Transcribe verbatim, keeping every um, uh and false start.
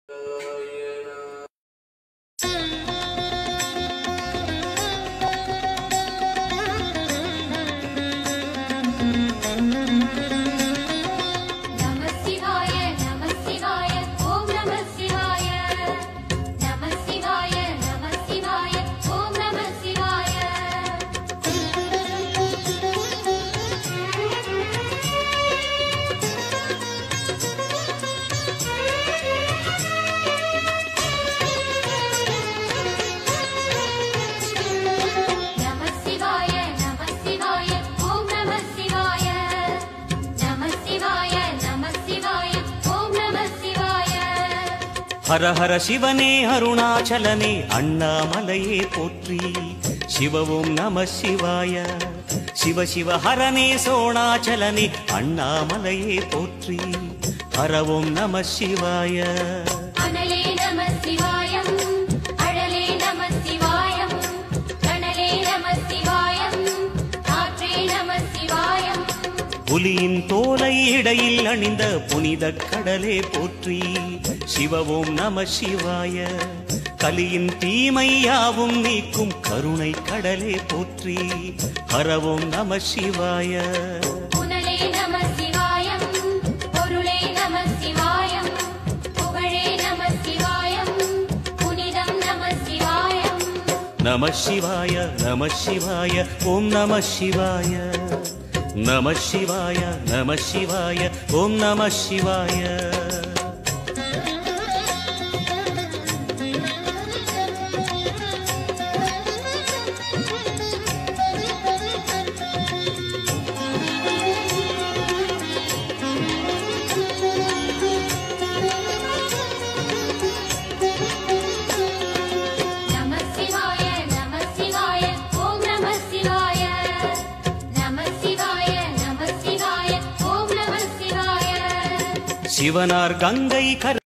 हर हर शिवने अरुणाचलने अण्णामलये pottery Shiv ओं नमः शिवाय शिव शिव हरने सोणाचलने अण्णामलये पोट्री हर ओं नमः शिवाय अनले नमः शिवाय अडले नमः शिवाय कणले नमः शिवाय कात्रे नमः शिवाय புலியின் தோலை இடையில் அணிந்த புனித கடலே போற்றி சிவ ஓம் நம சிவாய கலியின் தீமையாவும் நீக்கும் கருணை கடலே போற்றி ஹர ஓம் நம சிவாய புனலே நம சிவாய பொருளே நம சிவாய புகழே நம சிவாய புனிதம் நம சிவாய நம சிவாய நம சிவாய ஓம் நம சிவாய नमः शिवाय नमः शिवाय ओम नमः शिवाय शिवनार गंगै कर